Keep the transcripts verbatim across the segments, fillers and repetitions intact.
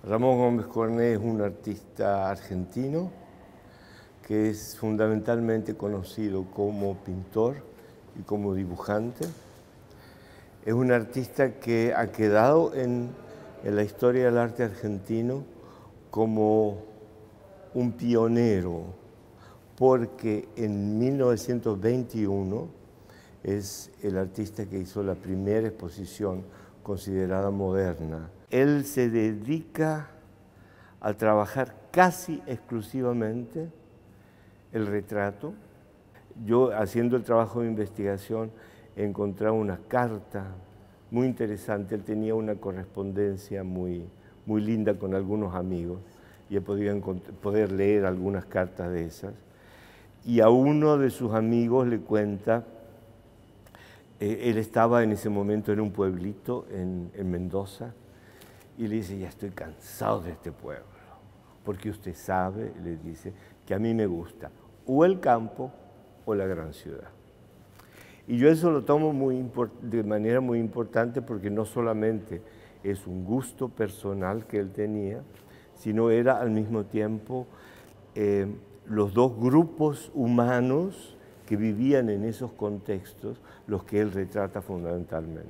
Ramón Gómez Cornet es un artista argentino que es fundamentalmente conocido como pintor y como dibujante. Es un artista que ha quedado en, en la historia del arte argentino como un pionero, porque en mil novecientos veintiuno es el artista que hizo la primera exposición considerada moderna. Él se dedica a trabajar casi exclusivamente el retrato. Yo, haciendo el trabajo de investigación, he encontrado una carta muy interesante. Él tenía una correspondencia muy, muy linda con algunos amigos y he podido poder leer algunas cartas de esas. Y a uno de sus amigos le cuenta, eh, él estaba en ese momento en un pueblito en, en Mendoza, y le dice: ya estoy cansado de este pueblo, porque usted sabe, le dice, que a mí me gusta o el campo o la gran ciudad. Y yo eso lo tomo muy de manera muy importante, porque no solamente es un gusto personal que él tenía, sino era al mismo tiempo eh, los dos grupos humanos que vivían en esos contextos los que él retrata fundamentalmente.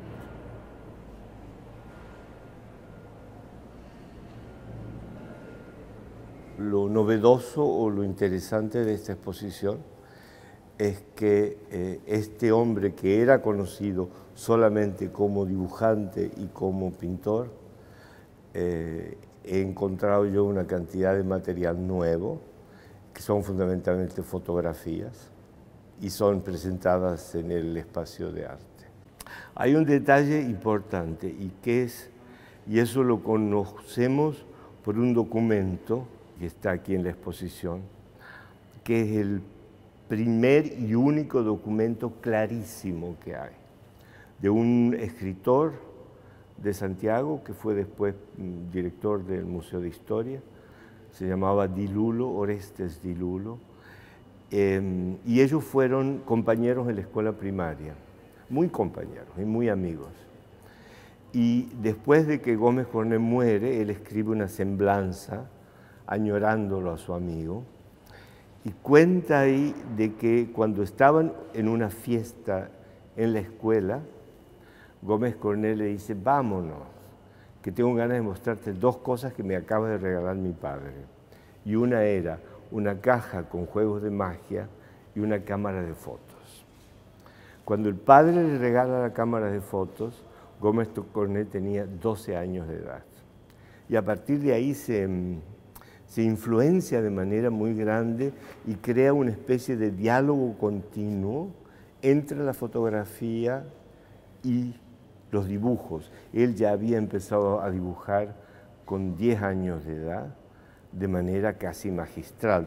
Lo novedoso o lo interesante de esta exposición es que eh, este hombre, que era conocido solamente como dibujante y como pintor, eh, he encontrado yo una cantidad de material nuevo, que son fundamentalmente fotografías, y son presentadas en el espacio de arte. Hay un detalle importante, y que es, y eso lo conocemos por un documento que está aquí en la exposición, que es el primer y único documento clarísimo que hay, de un escritor de Santiago, que fue después director del Museo de Historia. Se llamaba Di Lullo, Orestes Di Lullo, eh, y ellos fueron compañeros en la escuela primaria, muy compañeros y muy amigos. Y después de que Gómez Cornet muere, él escribe una semblanza añorándolo a su amigo, y cuenta ahí de que cuando estaban en una fiesta en la escuela, Gómez Cornet le dice: vámonos, que tengo ganas de mostrarte dos cosas que me acaba de regalar mi padre. Y una era una caja con juegos de magia y una cámara de fotos. Cuando el padre le regala la cámara de fotos, Gómez Cornet tenía doce años de edad. Y a partir de ahí se, se influencia de manera muy grande y crea una especie de diálogo continuo entre la fotografía y los dibujos. Él ya había empezado a dibujar con diez años de edad, de manera casi magistral.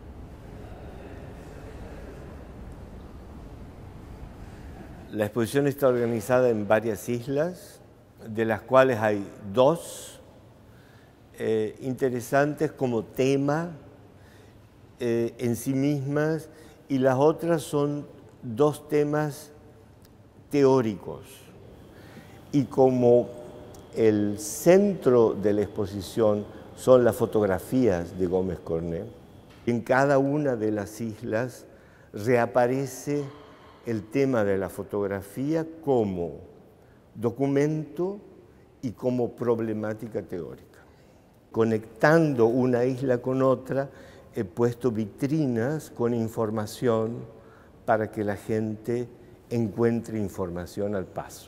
La exposición está organizada en varias islas, de las cuales hay dos eh, interesantes como tema eh, en sí mismas, y las otras son dos temas teóricos. Y como el centro de la exposición son las fotografías de Gómez Cornet, en cada una de las islas reaparece el tema de la fotografía como documento y como problemática teórica. Conectando una isla con otra, he puesto vitrinas con información para que la gente encuentre información al paso.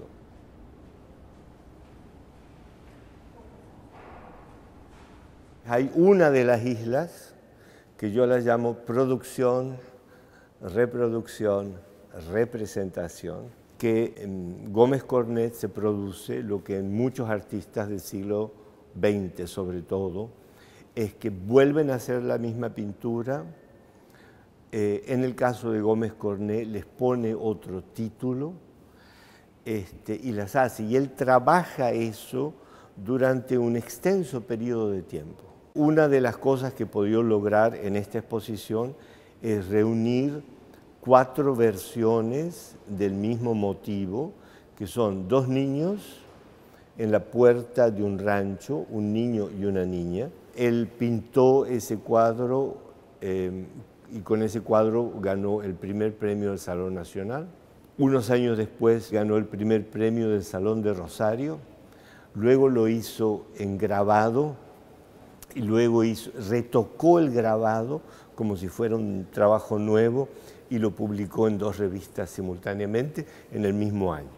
Hay una de las islas que yo la llamo producción, reproducción, representación, que en Gómez Cornet se produce lo que en muchos artistas del siglo veinte sobre todo, es que vuelven a hacer la misma pintura. Eh, en el caso de Gómez Cornet les pone otro título este, y las hace, y él trabaja eso durante un extenso periodo de tiempo. Una de las cosas que he podido lograr en esta exposición es reunir cuatro versiones del mismo motivo, que son dos niños en la puerta de un rancho, un niño y una niña. Él pintó ese cuadro eh, y con ese cuadro ganó el primer premio del Salón Nacional. Unos años después ganó el primer premio del Salón de Rosario. Luego lo hizo en grabado y luego hizo, retocó el grabado como si fuera un trabajo nuevo y lo publicó en dos revistas simultáneamente en el mismo año.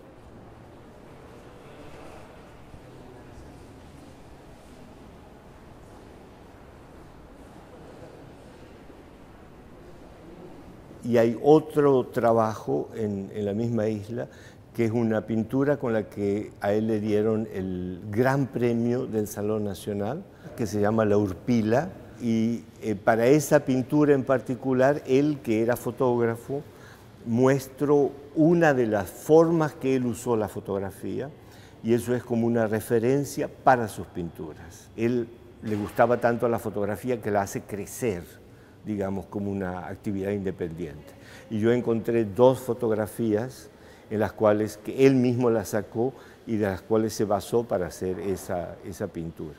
Y hay otro trabajo en, en la misma isla, que es una pintura con la que a él le dieron el gran premio del Salón Nacional, que se llama La Urpila, y eh, para esa pintura en particular, él, que era fotógrafo, muestro una de las formas que él usó la fotografía, y eso es como una referencia para sus pinturas. Él le gustaba tanto a la fotografía que la hace crecer, digamos, como una actividad independiente. Y yo encontré dos fotografías en las cuales que él mismo las sacó y de las cuales se basó para hacer esa, esa pintura.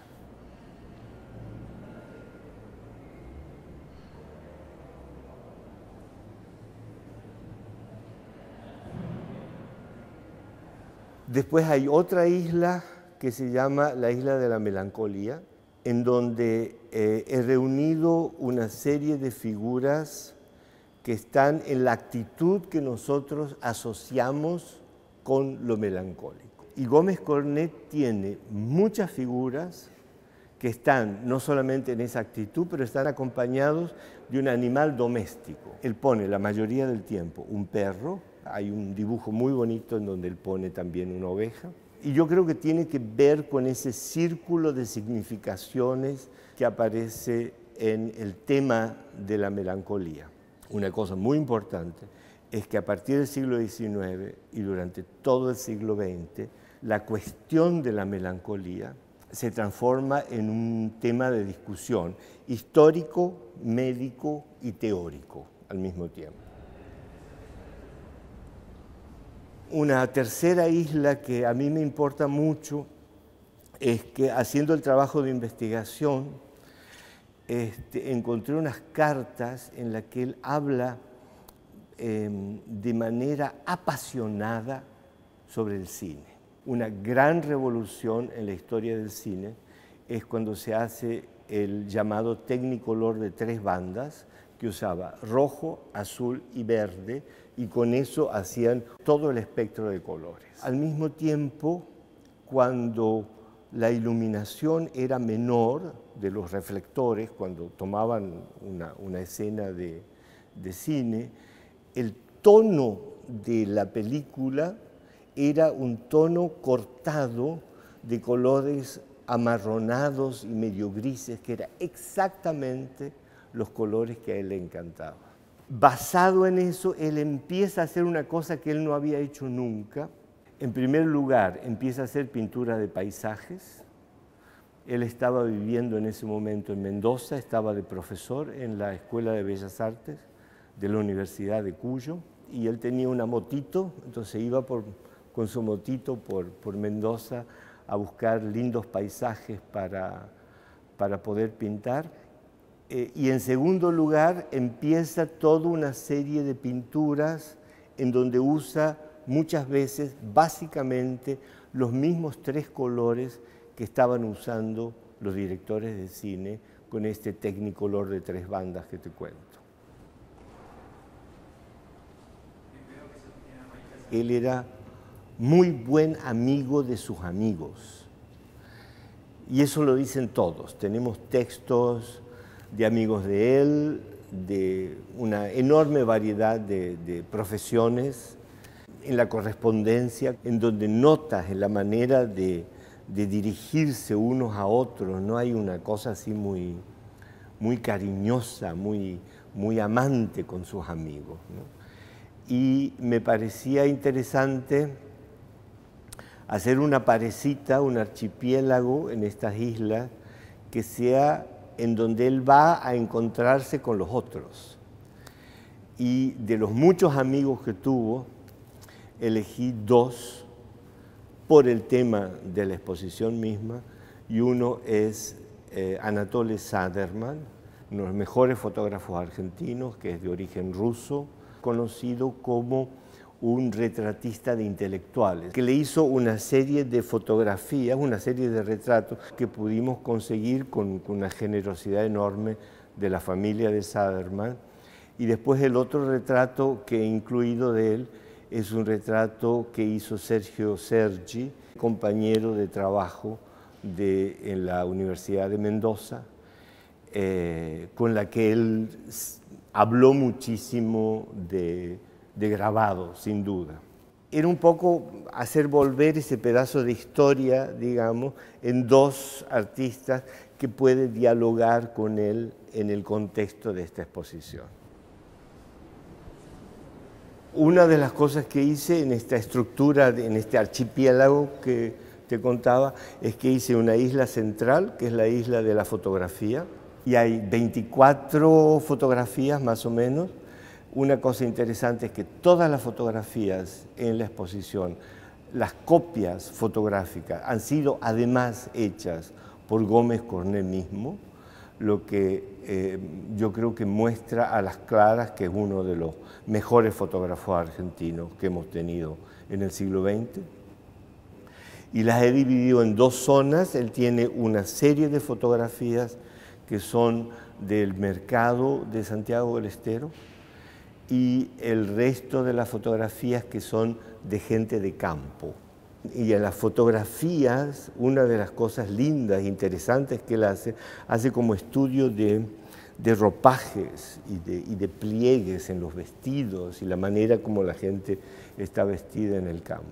Después hay otra isla que se llama la Isla de la Melancolía, en donde eh, he reunido una serie de figuras que están en la actitud que nosotros asociamos con lo melancólico. Y Gómez Cornet tiene muchas figuras que están no solamente en esa actitud, pero están acompañados de un animal doméstico. Él pone la mayoría del tiempo un perro, hay un dibujo muy bonito en donde él pone también una oveja, y yo creo que tiene que ver con ese círculo de significaciones que aparece en el tema de la melancolía. Una cosa muy importante es que a partir del siglo diecinueve y durante todo el siglo veinte, la cuestión de la melancolía se transforma en un tema de discusión histórico, médico y teórico al mismo tiempo. Una tercera isla que a mí me importa mucho es que, haciendo el trabajo de investigación, este, encontré unas cartas en las que él habla eh, de manera apasionada sobre el cine. Una gran revolución en la historia del cine es cuando se hace el llamado Technicolor de tres bandas, que usaba rojo, azul y verde, y con eso hacían todo el espectro de colores. Al mismo tiempo, cuando la iluminación era menor de los reflectores, cuando tomaban una, una escena de, de cine, el tono de la película era un tono cortado de colores amarronados y medio grises, que era exactamente los colores que a él le encantaban. Basado en eso, él empieza a hacer una cosa que él no había hecho nunca. En primer lugar, empieza a hacer pintura de paisajes. Él estaba viviendo en ese momento en Mendoza, estaba de profesor en la Escuela de Bellas Artes de la Universidad de Cuyo, y él tenía una motito, entonces iba por, con su motito por, por Mendoza a buscar lindos paisajes para, para poder pintar. Eh, y en segundo lugar, empieza toda una serie de pinturas en donde usa muchas veces, básicamente, los mismos tres colores que estaban usando los directores de cine con este Technicolor de tres bandas que te cuento. Él era muy buen amigo de sus amigos. Y eso lo dicen todos. Tenemos textos de amigos de él, de una enorme variedad de, de profesiones, en la correspondencia, en donde notas en la manera de, de dirigirse unos a otros, no hay una cosa así muy, muy cariñosa, muy, muy amante con sus amigos, ¿no? Y me parecía interesante hacer una parecita, un archipiélago en estas islas, que sea en donde él va a encontrarse con los otros. Y de los muchos amigos que tuvo, elegí dos por el tema de la exposición misma, y uno es eh, Anatole Saderman, uno de los mejores fotógrafos argentinos, que es de origen ruso, conocido como un retratista de intelectuales, que le hizo una serie de fotografías, una serie de retratos que pudimos conseguir con, con una generosidad enorme de la familia de Saderman. Y después el otro retrato que he incluido de él es un retrato que hizo Sergio Sergi, compañero de trabajo de, en la Universidad de Mendoza, eh, con la que él habló muchísimo de, de grabado, sin duda. Era un poco hacer volver ese pedazo de historia, digamos, en dos artistas que pueden dialogar con él en el contexto de esta exposición. Una de las cosas que hice en esta estructura, en este archipiélago que te contaba, es que hice una isla central, que es la isla de la fotografía, y hay veinticuatro fotografías más o menos. Una cosa interesante es que todas las fotografías en la exposición, las copias fotográficas, han sido además hechas por Gómez Cornet mismo, lo que eh, yo creo que muestra a las claras que es uno de los mejores fotógrafos argentinos que hemos tenido en el siglo veinte. Y las he dividido en dos zonas. Él tiene una serie de fotografías que son del mercado de Santiago del Estero y el resto de las fotografías que son de gente de campo. Y en las fotografías, una de las cosas lindas e interesantes que él hace, hace como estudio de, de ropajes y de, y de pliegues en los vestidos y la manera como la gente está vestida en el campo.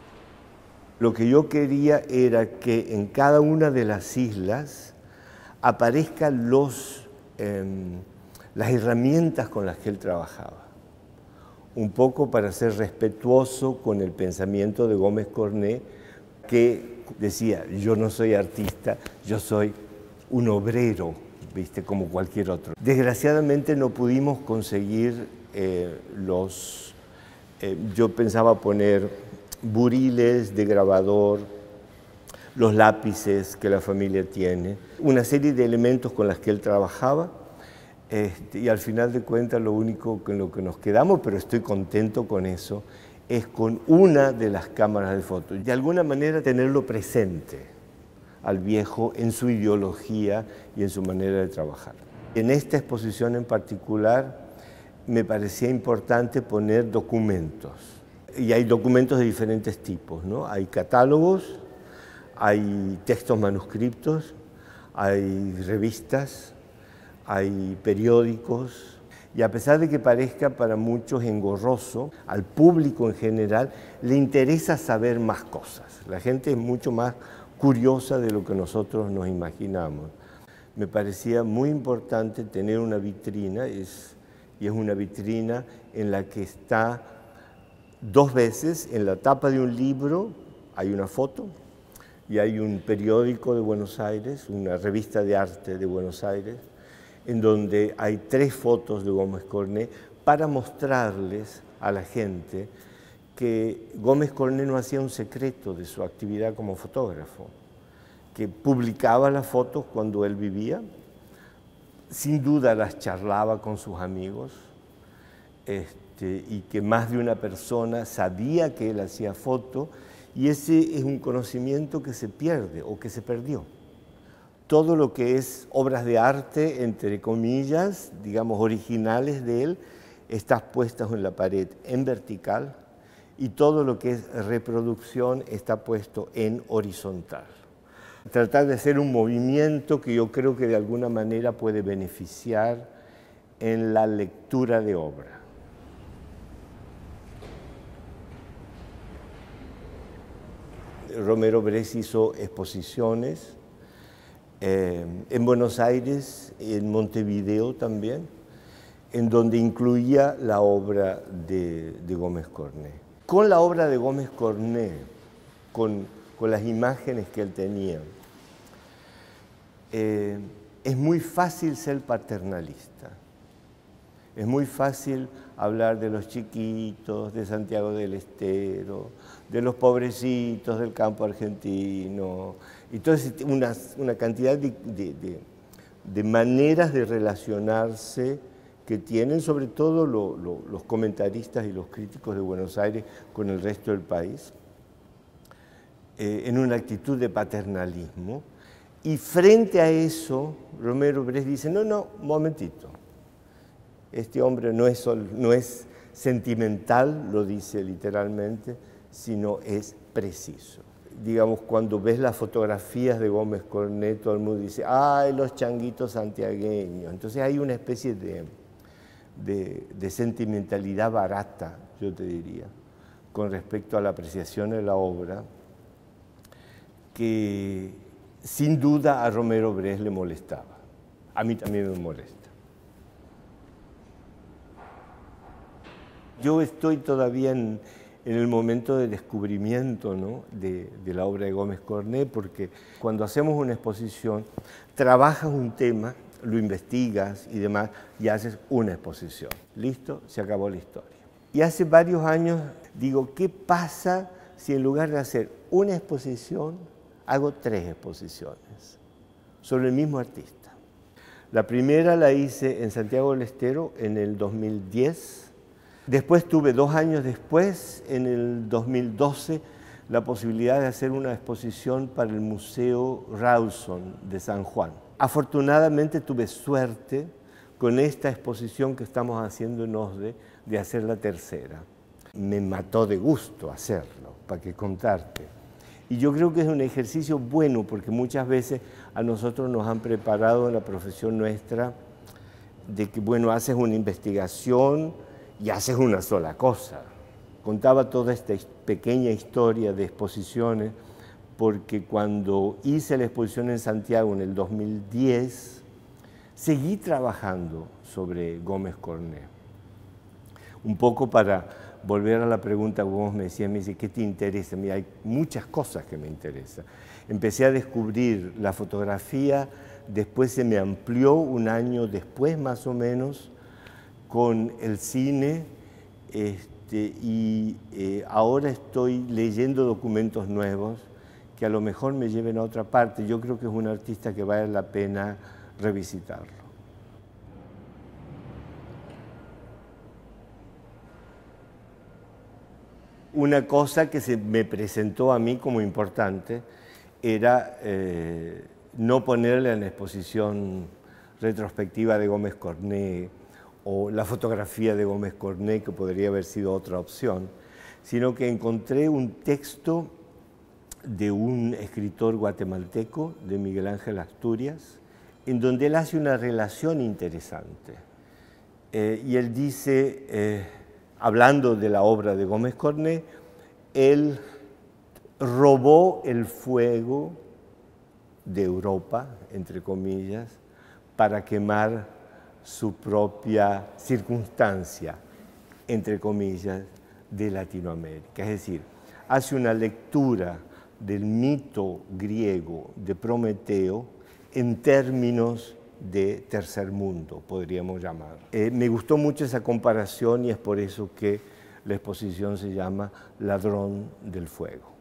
Lo que yo quería era que en cada una de las islas aparezcan los, eh, las herramientas con las que él trabajaba. Un poco para ser respetuoso con el pensamiento de Gómez Cornet, que decía, yo no soy artista, yo soy un obrero, ¿viste? Como cualquier otro. Desgraciadamente no pudimos conseguir eh, los... Eh, yo pensaba poner buriles de grabador, los lápices que la familia tiene, una serie de elementos con los que él trabajaba. Este, y al final de cuentas lo único con lo que nos quedamos, pero estoy contento con eso, es con una de las cámaras de fotos. De alguna manera tenerlo presente al viejo en su ideología y en su manera de trabajar. En esta exposición en particular me parecía importante poner documentos. Y hay documentos de diferentes tipos, ¿no? Hay catálogos, hay textos manuscritos, hay revistas, hay periódicos, y a pesar de que parezca para muchos engorroso, al público en general le interesa saber más cosas. La gente es mucho más curiosa de lo que nosotros nos imaginamos. Me parecía muy importante tener una vitrina, es, y es una vitrina en la que está dos veces, en la tapa de un libro hay una foto, y hay un periódico de Buenos Aires, una revista de arte de Buenos Aires, en donde hay tres fotos de Gómez Cornet para mostrarles a la gente que Gómez Cornet no hacía un secreto de su actividad como fotógrafo, que publicaba las fotos cuando él vivía, sin duda las charlaba con sus amigos, este, y que más de una persona sabía que él hacía fotos, y ese es un conocimiento que se pierde o que se perdió. Todo lo que es obras de arte, entre comillas, digamos originales de él, está puestas en la pared en vertical, y todo lo que es reproducción está puesto en horizontal. Tratar de hacer un movimiento que yo creo que de alguna manera puede beneficiar en la lectura de obra. Romero Brés hizo exposiciones eh, en Buenos Aires, en Montevideo también, en donde incluía la obra de, de Gómez Cornet. Con la obra de Gómez Cornet, con, con las imágenes que él tenía, eh, es muy fácil ser paternalista. Es muy fácil hablar de los chiquitos, de Santiago del Estero, de los pobrecitos del campo argentino, y entonces una, una cantidad de, de, de, de maneras de relacionarse que tienen sobre todo lo, lo, los comentaristas y los críticos de Buenos Aires con el resto del país, eh, en una actitud de paternalismo. Y frente a eso, Romero Brest dice, no, no, un momentito, este hombre no es, no es sentimental, lo dice literalmente, sino es preciso. Digamos, cuando ves las fotografías de Gómez Cornet, todo el mundo dice, ¡ay, los changuitos santiagueños! Entonces hay una especie de, de, de sentimentalidad barata, yo te diría, con respecto a la apreciación de la obra, que sin duda a Romero Brest le molestaba. A mí también me molesta. Yo estoy todavía en, en el momento de descubrimiento, ¿no?, de, de la obra de Gómez Cornet, porque cuando hacemos una exposición, trabajas un tema, lo investigas y demás, y haces una exposición. ¿Listo? Se acabó la historia. Y hace varios años digo, ¿qué pasa si en lugar de hacer una exposición, hago tres exposiciones sobre el mismo artista? La primera la hice en Santiago del Estero en el dos mil diez. Después tuve dos años después, en el dos mil doce, la posibilidad de hacer una exposición para el Museo Rawson de San Juan. Afortunadamente tuve suerte con esta exposición que estamos haciendo en OSDE de hacer la tercera. Me mató de gusto hacerlo, para qué contarte. Y yo creo que es un ejercicio bueno porque muchas veces a nosotros nos han preparado en la profesión nuestra de que, bueno, haces una investigación y haces una sola cosa. Contaba toda esta pequeña historia de exposiciones porque cuando hice la exposición en Santiago en el dos mil diez, seguí trabajando sobre Gómez Cornet. Un poco para volver a la pregunta que vos me decías, me dice, ¿qué te interesa? Mira, hay muchas cosas que me interesan. Empecé a descubrir la fotografía, después se me amplió un año después más o menos con el cine, este, y eh, ahora estoy leyendo documentos nuevos que a lo mejor me lleven a otra parte. Yo creo que es un artista que vale la pena revisitarlo. Una cosa que se me presentó a mí como importante era eh, no ponerle en la exposición retrospectiva de Gómez Cornet o la fotografía de Gómez Cornet, que podría haber sido otra opción, sino que encontré un texto de un escritor guatemalteco, de Miguel Ángel Asturias, en donde él hace una relación interesante. Eh, y él dice, eh, hablando de la obra de Gómez Cornet, él robó el fuego de Europa, entre comillas, para quemar su propia circunstancia, entre comillas, de Latinoamérica. Es decir, hace una lectura del mito griego de Prometeo en términos de tercer mundo, podríamos llamar. Eh, me gustó mucho esa comparación y es por eso que la exposición se llama Ladrón del Fuego.